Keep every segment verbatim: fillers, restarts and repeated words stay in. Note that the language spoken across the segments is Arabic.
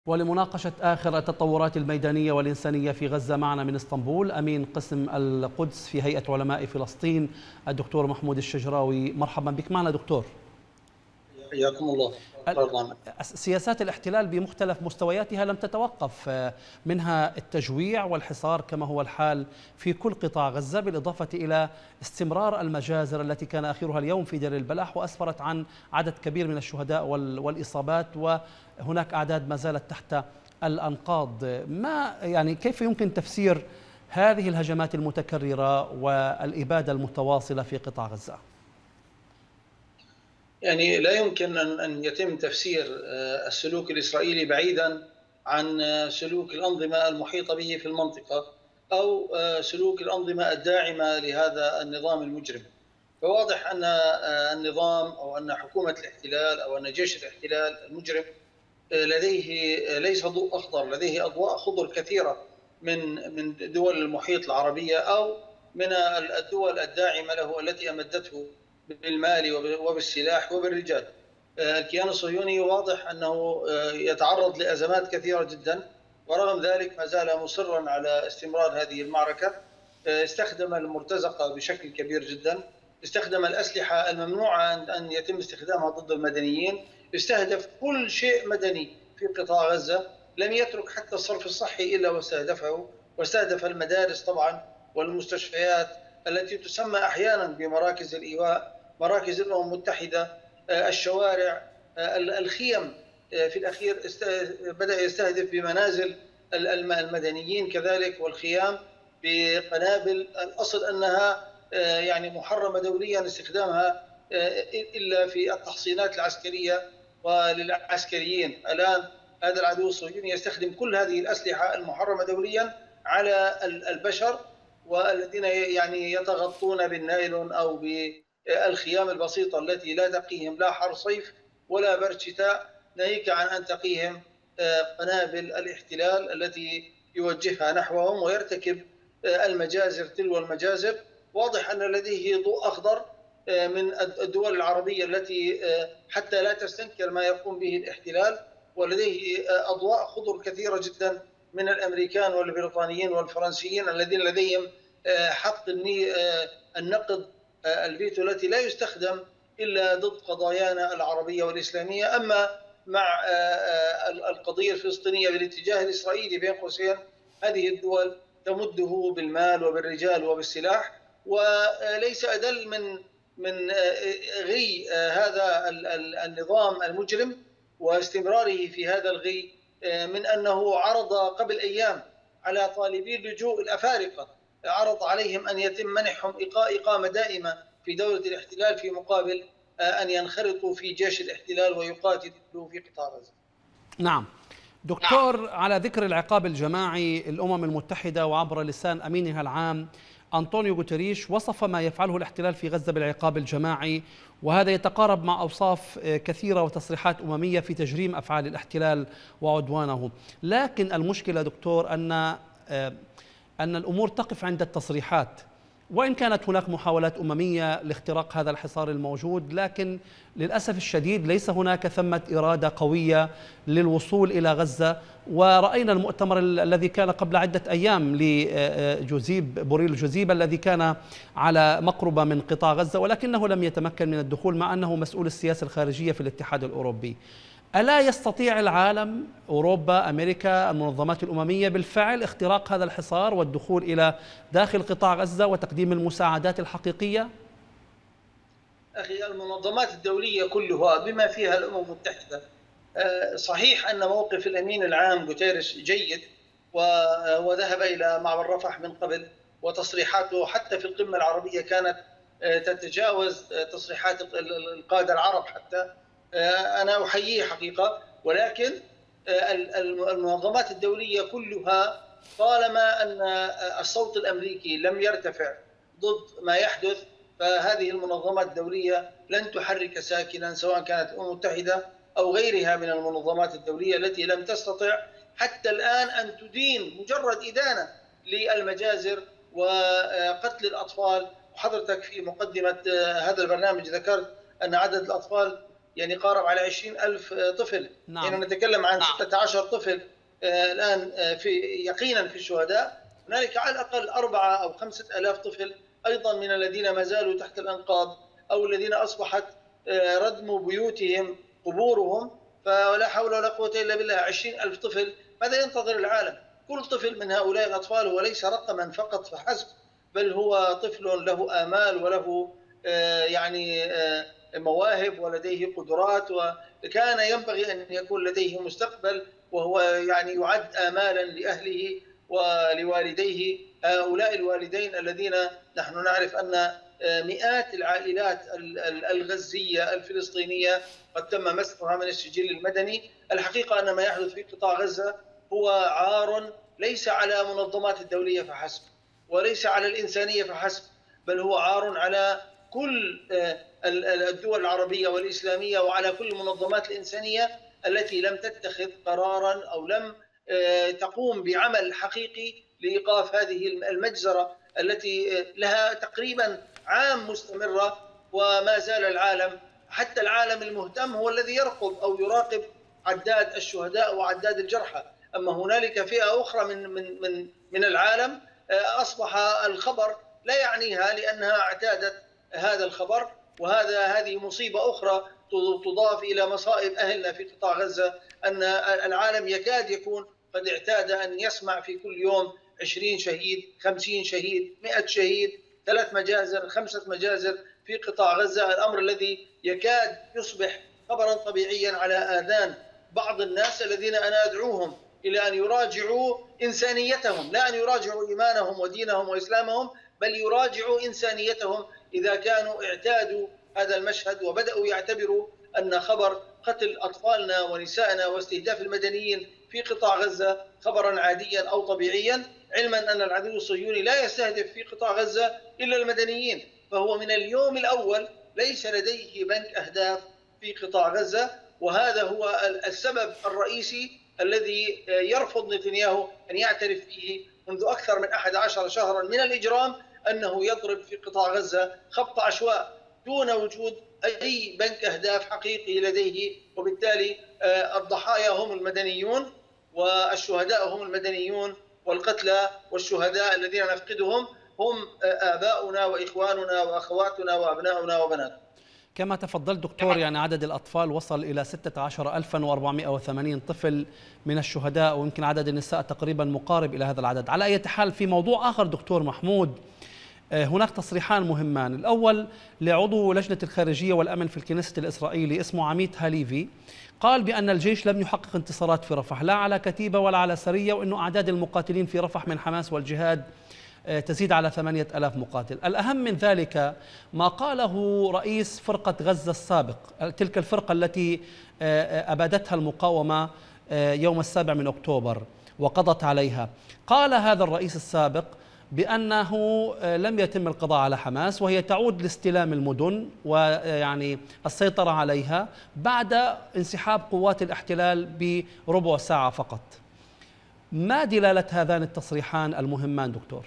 ولمناقشة آخر التطورات الميدانية والإنسانية في غزة معنا من اسطنبول أمين قسم القدس في هيئة علماء فلسطين الدكتور محمود الشجراوي. مرحبا بك معنا دكتور. حياكم الله. سياسات الاحتلال بمختلف مستوياتها لم تتوقف، منها التجويع والحصار كما هو الحال في كل قطاع غزة، بالإضافة إلى استمرار المجازر التي كان آخرها اليوم في دير البلح وأسفرت عن عدد كبير من الشهداء والإصابات، وهناك أعداد ما زالت تحت الأنقاض. ما يعني كيف يمكن تفسير هذه الهجمات المتكررة والإبادة المتواصلة في قطاع غزة؟ يعني لا يمكن أن يتم تفسير السلوك الإسرائيلي بعيدا عن سلوك الأنظمة المحيطة به في المنطقة أو سلوك الأنظمة الداعمة لهذا النظام المجرم. فواضح أن النظام أو أن حكومة الاحتلال أو أن جيش الاحتلال المجرم لديه ليس ضوء أخضر، لديه أضواء خضر كثيرة من من دول المحيط العربية أو من الدول الداعمة له التي أمدته بالمال وبالسلاح وبالرجال. الكيان الصهيوني واضح أنه يتعرض لأزمات كثيرة جدا، ورغم ذلك ما زال مصرا على استمرار هذه المعركة. استخدم المرتزقة بشكل كبير جدا، استخدم الأسلحة الممنوعة أن يتم استخدامها ضد المدنيين، استهدف كل شيء مدني في قطاع غزة، لم يترك حتى الصرف الصحي إلا واستهدفه، واستهدف المدارس طبعا والمستشفيات التي تسمى أحيانا بمراكز الإيواء، مراكز الأمم المتحدة، الشوارع، الخيم. في الأخير بدأ يستهدف بمنازل المدنيين كذلك والخيام بقنابل الأصل أنها يعني محرمة دوليا استخدامها إلا في التحصينات العسكرية وللعسكريين. الآن هذا العدو الصهيوني يستخدم كل هذه الأسلحة المحرمة دوليا على البشر، والذين يعني يتغطون بالنايلون أو بالخيام البسيطة التي لا تقيهم لا حر صيف ولا برد شتاء، ناهيك عن أن تقيهم قنابل الاحتلال التي يوجهها نحوهم ويرتكب المجازر تلو المجازر. واضح أن لديه ضوء أخضر من الدول العربية التي حتى لا تستنكر ما يقوم به الاحتلال، ولديه أضواء خضر كثيرة جدا من الأمريكان والبريطانيين والفرنسيين الذين لديهم حق النقد الفيتو التي لا يستخدم إلا ضد قضايانا العربية والإسلامية. أما مع القضية الفلسطينية بالاتجاه الإسرائيلي بين قوسين، هذه الدول تمده بالمال وبالرجال وبالسلاح، وليس أدل من من غي هذا النظام المجرم واستمراره في هذا الغي من أنه عرض قبل أيام على طالبي اللجوء الأفارقة، عرض عليهم أن يتم منحهم إقامة دائمة في دولة الاحتلال في مقابل أن ينخرطوا في جيش الاحتلال ويقاتلوا في قطاع غزة. نعم دكتور، على ذكر العقاب الجماعي، الأمم المتحدة وعبر لسان أمينها العام أنطونيو غوتيريش وصف ما يفعله الاحتلال في غزة بالعقاب الجماعي، وهذا يتقارب مع أوصاف كثيرة وتصريحات أممية في تجريم أفعال الاحتلال وعدوانه. لكن المشكلة دكتور أن أن الأمور تقف عند التصريحات، وإن كانت هناك محاولات أممية لاختراق هذا الحصار الموجود، لكن للأسف الشديد ليس هناك ثمة إرادة قوية للوصول إلى غزة. ورأينا المؤتمر الذي كان قبل عدة أيام لجوزيب بوريل جوزيب الذي كان على مقربة من قطاع غزة، ولكنه لم يتمكن من الدخول مع أنه مسؤول السياسة الخارجية في الاتحاد الأوروبي. ألا يستطيع العالم، أوروبا، أمريكا، المنظمات الأممية بالفعل اختراق هذا الحصار والدخول إلى داخل قطاع غزة وتقديم المساعدات الحقيقية؟ أخي، المنظمات الدولية كلها بما فيها الأمم المتحدة، صحيح أن موقف الأمين العام غوتيريش جيد وذهب إلى معبر رفح من قبل، وتصريحاته حتى في القمة العربية كانت تتجاوز تصريحات القادة العرب حتى. أنا أحييه حقيقة، ولكن المنظمات الدولية كلها طالما أن الصوت الأمريكي لم يرتفع ضد ما يحدث، فهذه المنظمات الدولية لن تحرك ساكنا، سواء كانت الأمم المتحدة أو غيرها من المنظمات الدولية التي لم تستطع حتى الآن أن تدين مجرد إدانة للمجازر وقتل الأطفال. وحضرتك في مقدمة هذا البرنامج ذكرت أن عدد الأطفال يعني قارب على عشرين ألف طفل. نعم. يعني نتكلم عن ستة عشر طفل الآن في يقينا في الشهداء. هنالك على الأقل أربعة أو خمسة آلاف طفل أيضا من الذين ما زالوا تحت الأنقاض، أو الذين أصبحت ردم بيوتهم قبورهم، فلا حول ولا قوة إلا بالله. عشرين ألف طفل، ماذا ينتظر العالم؟ كل طفل من هؤلاء الأطفال هو ليس رقما فقط فحسب، بل هو طفل له آمال وله يعني مواهب ولديه قدرات، وكان ينبغي أن يكون لديه مستقبل، وهو يعني يعد آمالا لأهله ولوالديه. هؤلاء الوالدين الذين نحن نعرف أن مئات العائلات الغزية الفلسطينية قد تم مسحها من السجل المدني. الحقيقة أن ما يحدث في قطاع غزة هو عار ليس على منظمات الدولية فحسب، وليس على الإنسانية فحسب، بل هو عار على كل الدول العربية والإسلامية وعلى كل المنظمات الإنسانية التي لم تتخذ قراراً أو لم تقوم بعمل حقيقي لإيقاف هذه المجزرة التي لها تقريباً عام مستمرة، وما زال العالم، حتى العالم المهتم، هو الذي يرقب أو يراقب عداد الشهداء وعداد الجرحى. أما هنالك فئة أخرى من من من من العالم أصبح الخبر لا يعنيها، لأنها اعتادت هذا الخبر، وهذا هذه مصيبة أخرى تضاف إلى مصائب أهلنا في قطاع غزة، أن العالم يكاد يكون قد اعتاد أن يسمع في كل يوم عشرين شهيد، خمسين شهيد، مئة شهيد، ثلاث مجازر، خمسة مجازر في قطاع غزة، الأمر الذي يكاد يصبح خبرا طبيعيا على آذان بعض الناس الذين أنا أدعوهم إلى أن يراجعوا إنسانيتهم، لا أن يراجعوا إيمانهم ودينهم وإسلامهم، بل يراجعوا إنسانيتهم إذا كانوا اعتادوا هذا المشهد وبدأوا يعتبروا أن خبر قتل أطفالنا ونسائنا واستهداف المدنيين في قطاع غزة خبرا عاديا أو طبيعيا، علما أن العدو الصهيوني لا يستهدف في قطاع غزة إلا المدنيين. فهو من اليوم الأول ليس لديه بنك أهداف في قطاع غزة، وهذا هو السبب الرئيسي الذي يرفض نتنياهو أن يعترف فيه منذ أكثر من أحد عشر شهرا من الإجرام، أنه يضرب في قطاع غزة خبط عشواء دون وجود أي بنك أهداف حقيقي لديه، وبالتالي الضحايا هم المدنيون والشهداء هم المدنيون، والقتلى والشهداء الذين نفقدهم هم آباؤنا وإخواننا وأخواتنا وأبناؤنا وبناتنا. كما تفضلت دكتور، يعني عدد الأطفال وصل إلى ستة عشر ألفا وأربعمئة وثمانين طفل من الشهداء، ويمكن عدد النساء تقريبا مقارب إلى هذا العدد. على أي حال، في موضوع آخر دكتور محمود، هناك تصريحان مهمان. الأول لعضو لجنة الخارجية والأمن في الكنيست الإسرائيلي اسمه عميت هاليفي، قال بأن الجيش لم يحقق انتصارات في رفح، لا على كتيبة ولا على سرية، وأنه أعداد المقاتلين في رفح من حماس والجهاد تزيد على ثمانية ألاف مقاتل. الأهم من ذلك ما قاله رئيس فرقة غزة السابق، تلك الفرقة التي أبادتها المقاومة يوم السابع من أكتوبر وقضت عليها. قال هذا الرئيس السابق بأنه لم يتم القضاء على حماس، وهي تعود لاستلام المدن ويعني السيطرة عليها بعد انسحاب قوات الاحتلال بربع ساعة فقط. ما دلالة هذان التصريحان المهمان دكتور؟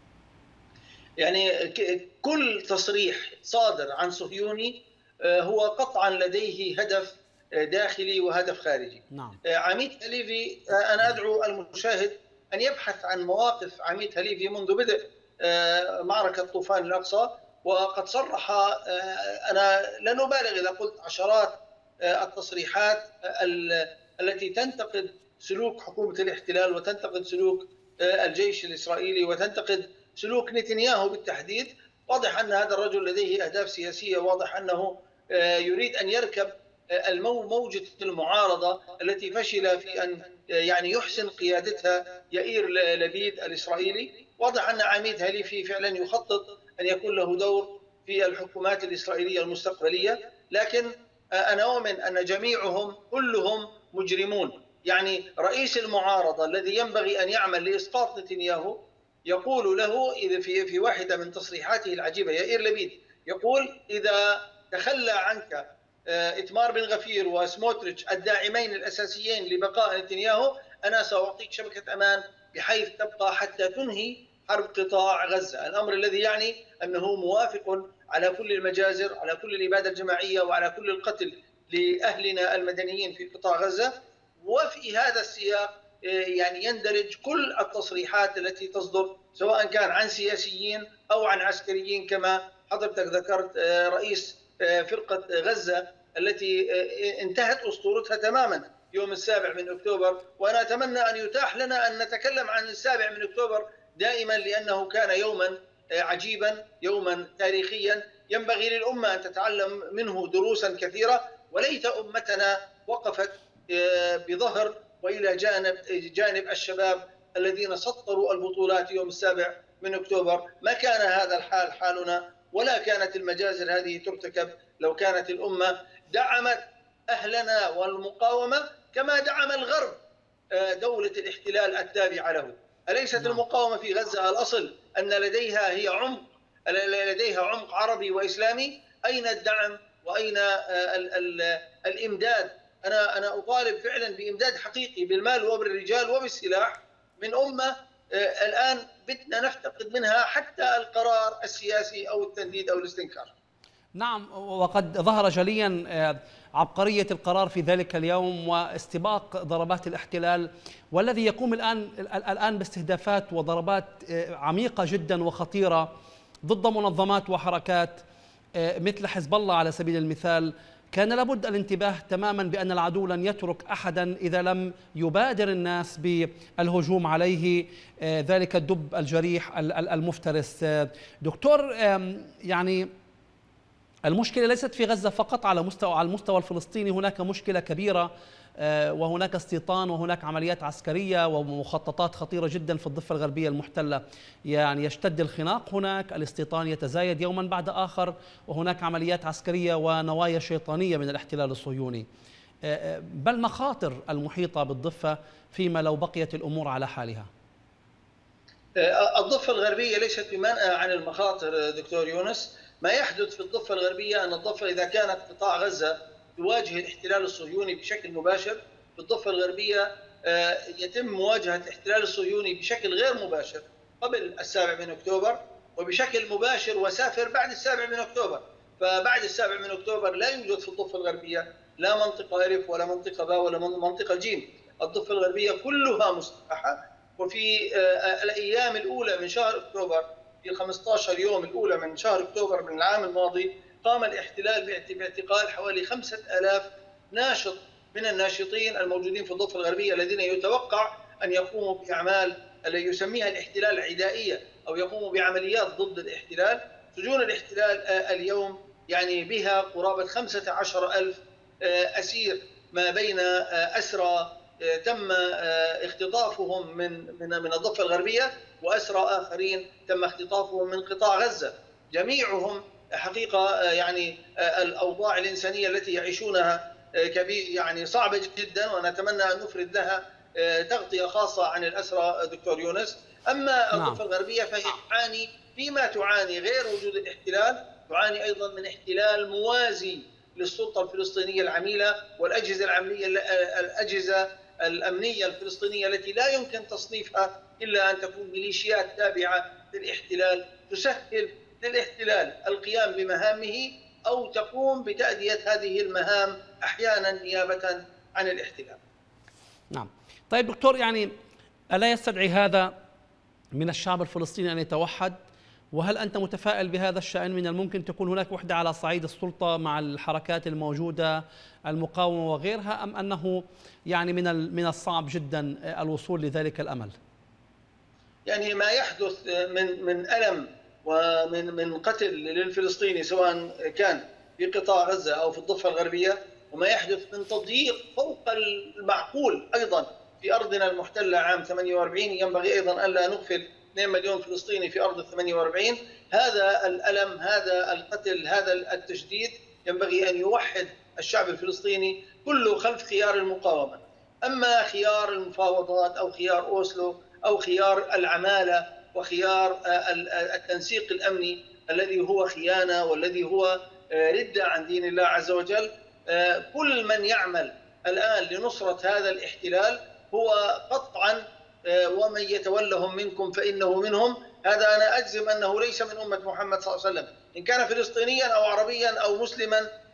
يعني كل تصريح صادر عن صهيوني هو قطعا لديه هدف داخلي وهدف خارجي. نعم. عميت هاليفي، أنا أدعو المشاهد أن يبحث عن مواقف عميت هاليفي منذ بدء معركة طوفان الأقصى، وقد صرح، أنا لن أبالغ إذا قلت عشرات التصريحات التي تنتقد سلوك حكومة الاحتلال وتنتقد سلوك الجيش الإسرائيلي وتنتقد سلوك نتنياهو بالتحديد. واضح أن هذا الرجل لديه أهداف سياسية، واضح أنه يريد أن يركب موجة المعارضة التي فشل في أن يعني يحسن قيادتها يائير لبيد الإسرائيلي. واضح أن عميد هاليفي فعلا يخطط أن يكون له دور في الحكومات الإسرائيلية المستقبلية، لكن أنا أؤمن أن جميعهم كلهم مجرمون. يعني رئيس المعارضة الذي ينبغي أن يعمل لإسقاط نتنياهو يقول له إذا في في واحدة من تصريحاته العجيبة، يائير لبيد يقول: إذا تخلى عنك إتمار بن غفير وسموتريتش الداعمين الأساسيين لبقاء نتنياهو، أنا سأعطيك شبكة أمان بحيث تبقى حتى تنهي حرب قطاع غزة. الأمر الذي يعني أنه موافق على كل المجازر، على كل الإبادة الجماعية، وعلى كل القتل لأهلنا المدنيين في قطاع غزة. وفي هذا السياق يعني يندرج كل التصريحات التي تصدر سواء كان عن سياسيين أو عن عسكريين، كما حضرتك ذكرت رئيس فرقة غزة التي انتهت أسطورتها تماما يوم السابع من أكتوبر. وأنا أتمنى أن يتاح لنا أن نتكلم عن السابع من أكتوبر دائما، لأنه كان يوما عجيبا، يوما تاريخيا ينبغي للأمة أن تتعلم منه دروسا كثيرة. وليت أمتنا وقفت بظهر وإلى جانب جانب الشباب الذين سطروا البطولات يوم السابع من أكتوبر. ما كان هذا الحال حالنا، ولا كانت المجازر هذه ترتكب لو كانت الأمة دعمت أهلنا والمقاومة كما دعم الغرب دولة الاحتلال التابعة له. أليست المقاومة في غزة الأصل أن لديها هي عمق لديها عمق عربي وإسلامي؟ أين الدعم وأين ال ال الإمداد؟ أنا أنا أطالب فعلا بإمداد حقيقي بالمال وبالرجال وبالسلاح من أمة الآن بدنا نفتقد منها حتى القرار السياسي أو التنديد أو الاستنكار. نعم، وقد ظهر جليا عبقرية القرار في ذلك اليوم واستباق ضربات الاحتلال، والذي يقوم الآن الآن باستهدافات وضربات عميقة جدا وخطيرة ضد منظمات وحركات مثل حزب الله على سبيل المثال. كان لابد الانتباه تماما بأن العدو لن يترك أحدا إذا لم يبادر الناس بالهجوم عليه، ذلك الدب الجريح المفترس. دكتور، يعني المشكلة ليست في غزة فقط، على مستوى على المستوى الفلسطيني هناك مشكلة كبيرة، وهناك استيطان وهناك عمليات عسكرية ومخططات خطيرة جدا في الضفة الغربية المحتلة. يعني يشتد الخناق هناك، الاستيطان يتزايد يوما بعد آخر، وهناك عمليات عسكرية ونوايا شيطانية من الاحتلال الصهيوني، بل مخاطر المحيطة بالضفة فيما لو بقيت الأمور على حالها. الضفة الغربية ليست بمنأى عن المخاطر دكتور يونس. ما يحدث في الضفة الغربية أن الضفة إذا كانت قطاع غزة يواجه الاحتلال الصهيوني بشكل مباشر، في الضفة الغربية يتم مواجهة الاحتلال الصهيوني بشكل غير مباشر قبل السابع من أكتوبر، وبشكل مباشر وسافر بعد السابع من أكتوبر. فبعد السابع من أكتوبر لا يوجد في الضفة الغربية لا منطقة ألف ولا منطقة باء ولا منطقة جيم. الضفة الغربية كلها مسلحة. وفي الأيام الأولى من شهر أكتوبر، في خمسة عشر يوم الأولى من شهر أكتوبر من العام الماضي، قام الاحتلال باعتقال حوالي خمسة آلاف ناشط من الناشطين الموجودين في الضفة الغربية الذين يتوقع أن يقوموا بأعمال التي يسميها الاحتلال العدائية أو يقوموا بعمليات ضد الاحتلال. سجون الاحتلال اليوم يعني بها قرابة خمسة عشر ألف أسير، ما بين أسرى تم اختطافهم من من من الضفة الغربية وأسرى آخرين تم اختطافهم من قطاع غزة. جميعهم حقيقة يعني الأوضاع الإنسانية التي يعيشونها كبير يعني صعبة جدا، ونتمنى أن نفرد لها تغطية خاصة عن الأسرى دكتور يونس. أما الضفة الغربية فهي تعاني فيما تعاني غير وجود الاحتلال، تعاني أيضا من احتلال موازي للسلطة الفلسطينية العميلة والأجهزة العملية الأجهزة الأمنية الفلسطينية التي لا يمكن تصنيفها إلا أن تكون ميليشيات تابعة للاحتلال تسهل للاحتلال القيام بمهامه أو تقوم بتأدية هذه المهام أحيانا نيابة عن الاحتلال. نعم. طيب دكتور، يعني ألا يستدعي هذا من الشعب الفلسطيني أن يتوحد؟ وهل أنت متفائل بهذا الشأن؟ من الممكن تكون هناك وحدة على صعيد السلطة مع الحركات الموجودة المقاومة وغيرها، أم أنه يعني من من الصعب جدا الوصول لذلك الأمل؟ يعني ما يحدث من من ألم ومن من قتل للفلسطيني سواء كان في قطاع غزة أو في الضفة الغربية، وما يحدث من تضييق فوق المعقول أيضا في أرضنا المحتلة عام ثمانية وأربعين، ينبغي أيضا ألا نغفل اثنين مليون فلسطيني في أرض ثمانية وأربعين. هذا الألم، هذا القتل، هذا التشديد ينبغي أن يوحد الشعب الفلسطيني كله خلف خيار المقاومة. أما خيار المفاوضات أو خيار أوسلو أو خيار العمالة وخيار التنسيق الأمني الذي هو خيانة والذي هو ردة عن دين الله عز وجل، كل من يعمل الآن لنصرة هذا الاحتلال هو قطعا ومن يتولهم منكم فإنه منهم. هذا أنا أجزم أنه ليس من أمة محمد صلى الله عليه وسلم، إن كان فلسطينيا أو عربيا أو مسلما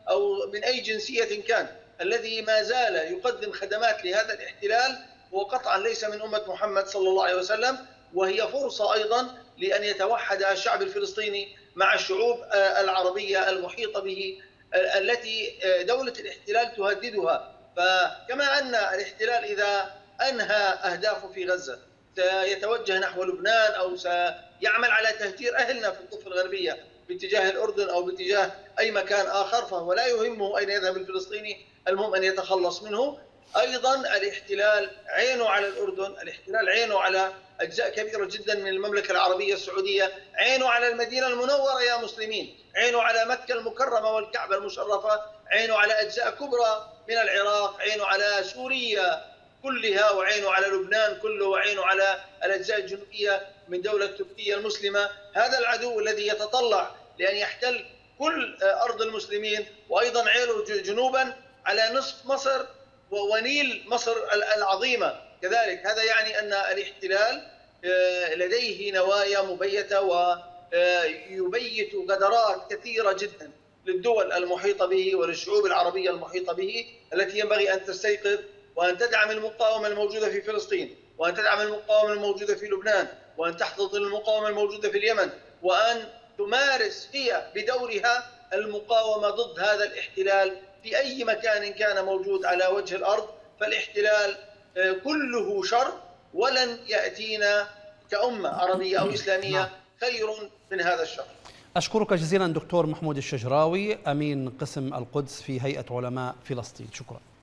أو من أي جنسية كان. الذي ما زال يقدم خدمات لهذا الاحتلال هو قطعا ليس من أمة محمد صلى الله عليه وسلم، وهي فرصة أيضا لأن يتوحد الشعب الفلسطيني مع الشعوب العربية المحيطة به التي دولة الاحتلال تهددها. فكما أن الاحتلال إذا أنهى أهدافه في غزة سيتوجه نحو لبنان أو سيعمل على تهجير أهلنا في الضفة الغربية باتجاه الأردن أو باتجاه أي مكان آخر، فهو لا يهمه أين يذهب الفلسطيني، المهم أن يتخلص منه. أيضا الاحتلال عينه على الأردن، الاحتلال عينه على أجزاء كبيرة جدا من المملكة العربية السعودية، عينه على المدينة المنورة يا مسلمين، عينه على مكة المكرمة والكعبة المشرفة، عينه على أجزاء كبرى من العراق، عينه على سوريا كلها، وعينه على لبنان كله، وعينه على الأجزاء الجنوبية من دولة تركيا المسلمة. هذا العدو الذي يتطلع لأن يحتل كل أرض المسلمين، وأيضا عينه جنوبا على نصف مصر ونيل مصر العظيمة كذلك. هذا يعني أن الاحتلال لديه نوايا مبيتة ويبيت غدرات كثيرة جدا للدول المحيطة به وللشعوب العربية المحيطة به، التي ينبغي أن تستيقظ وأن تدعم المقاومة الموجودة في فلسطين، وأن تدعم المقاومة الموجودة في لبنان، وأن تحتضن المقاومة الموجودة في اليمن، وأن تمارس هي بدورها المقاومة ضد هذا الاحتلال في أي مكان كان موجود على وجه الأرض. فالاحتلال كله شر، ولن يأتينا كأمة عربية أو إسلامية خير من هذا الشر. أشكرك جزيلا دكتور محمود الشجراوي، أمين قسم القدس في هيئة علماء فلسطين. شكرا.